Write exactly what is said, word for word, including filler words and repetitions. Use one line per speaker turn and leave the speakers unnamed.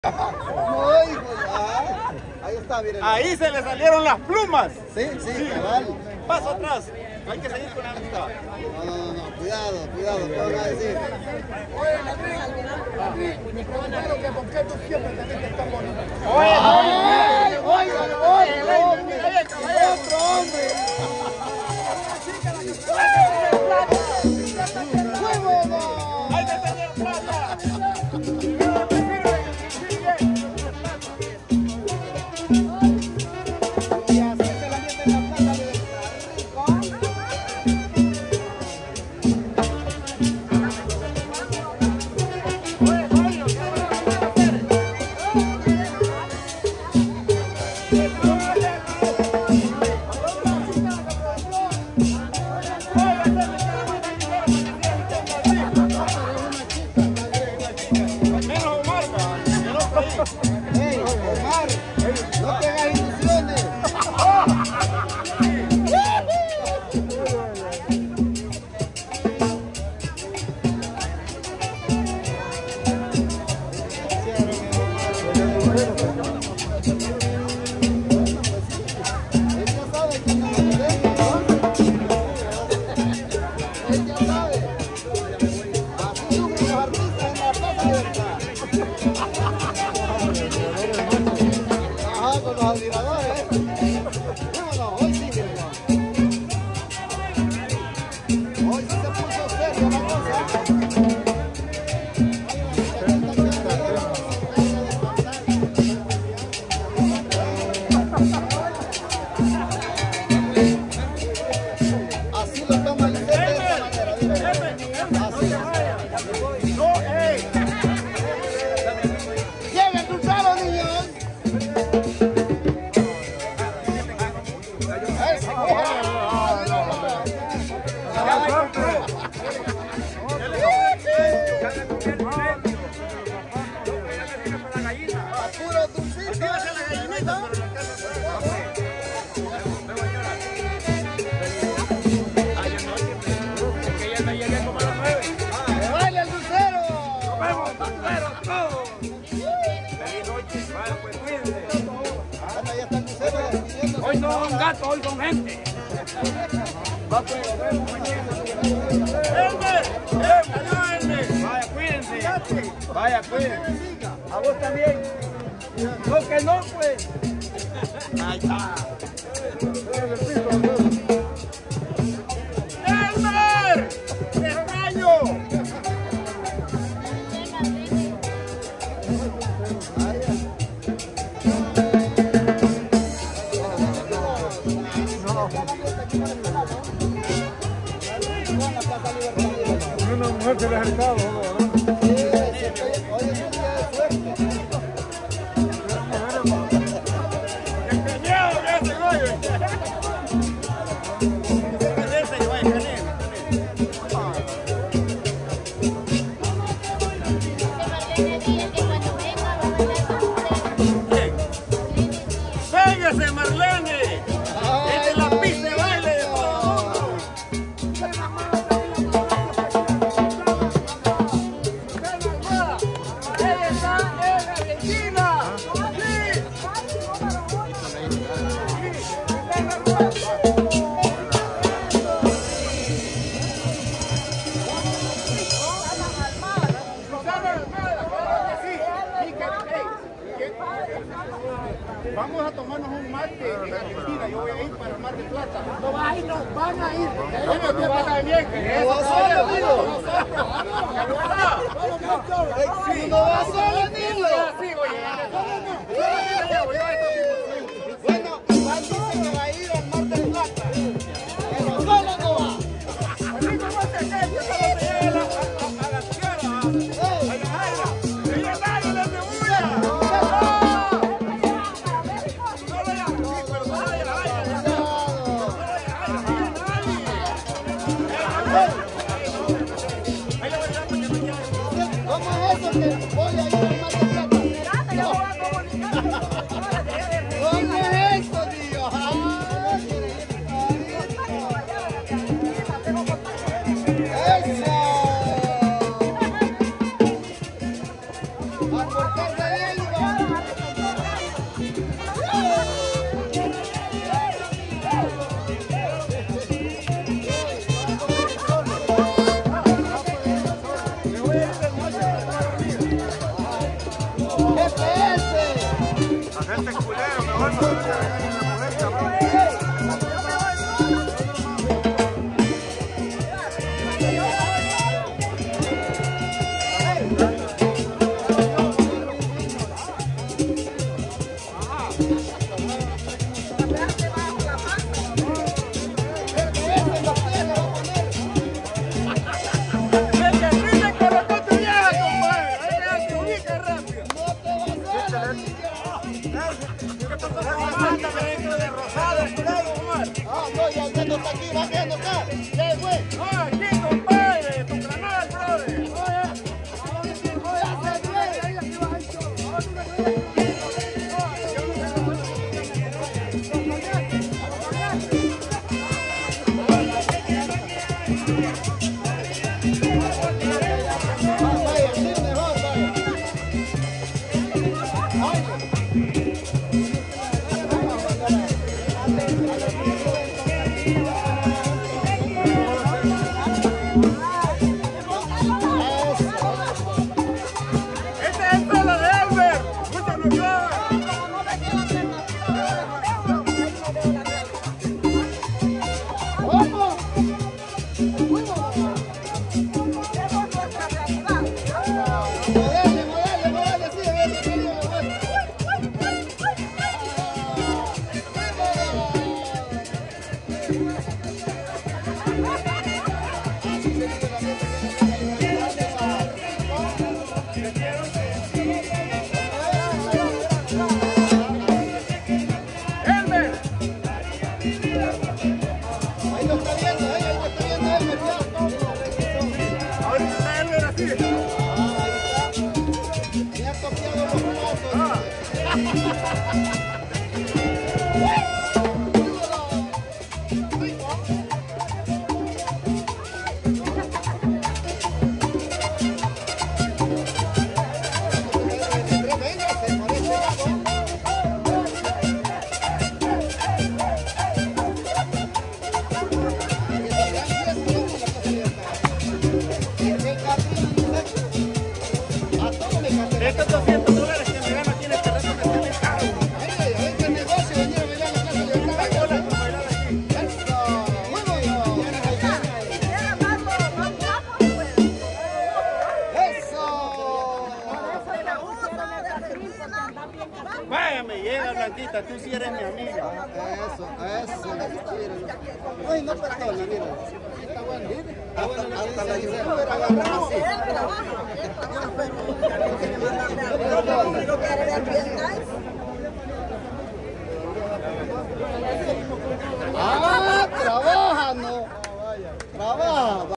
No, hijo, ya. Ahí está, miren.
Ahí se le salieron las plumas.
Sí, sí, sí. Cabal.
Paso atrás. Hay que seguir con la vista.
No, no, no, no. Cuidado, cuidado. ¿Qué van a decir?
Oye, Ladrín, me preguntaron que por qué tú siempre tenés que estar bonito.
Oye,
oye, oye, oye, hombre, otro hombre.
¡Hay que tener plata!
Hey, Omar, no te hagas ilusiones. Con los admiradores, ¿eh? Vámonos, hoy sí, miren. Hoy sí se puso serio la cosa. Así lo toma el jefe de esta manera, miren. Así.
¡No, ey!
¡Lleguen tus salos, niños! Puro dulcito. ¡Vale el dulcero!
¡Nos vemos, dulceros, todos! ¡Feliz noche! Vale, pues cuídense.
Bueno, ya está el dulcero despidiéndose.
Hoy no son gatos, hoy son gente.
Va, pues, nos vemos mañana.
¡Elmer! ¡Elmer! ¡Vaya, cuídense! ¡Vaya, cuídense!
A vos también. No, que no, pues.
¡Ahí está! ¡Elmer! ¡Te extraño!
Una mujer se le ha acercado, ¿no?
Sí, hoy es un día de suerte.
¡Véngase, Marlene! ¡Esta es la pista de baile de todo el mundo! ¡Ella está en Argentina! ¡Sí! Vamos a tomarnos un mate en Argentina, yo voy a ir para el Mar de Plata.
No vas a ir, no van a ir.
Bueno, tú vas a bien, que
No vas solo, amigo.
Sí,
No vas solo, amigo.
Sí, oye.
Bueno, Iván dice que va a ir al Mar del Plata. Pero solo no va. ¿Cómo es eso que voy a ir al Mar del Plata?
Este culero, mejor no se en la mujer, cabrón. Estos doscientos dólares que me gano aquí en este resto me salen caro. Vaya, me llega, Blanquita, tú sí eres mi amiga.
Eso, eso. Ay, no perdona, mira. Está bueno. Hasta la agarramos así.